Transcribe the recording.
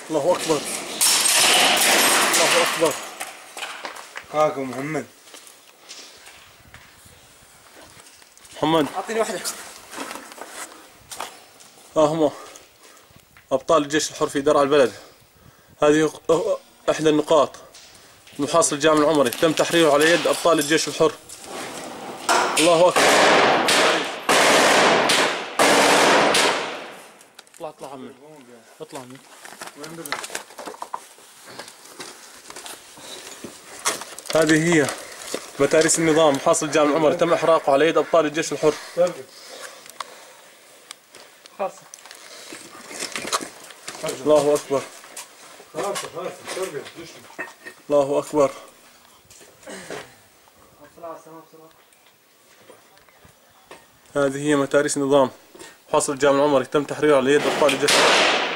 الله أكبر. الله أكبر. هاكم محمد. محمد أعطيني واحدة. ها هم أبطال الجيش الحر في درعا البلد. هذه إحدى النقاط محاصر الجامع العمري، تم تحريره على يد أبطال الجيش الحر. الله أكبر. اطلع عمي، اطلع عمي. هذه هي متاريس النظام محاصر الجامع العمري، تم إحراقه على يد أبطال الجيش الحر. الله أكبر. الله أكبر. هذه هي متاريس النظام محاصر الجامع العمري، تم تحريره على يد أبطال الجيش الحر.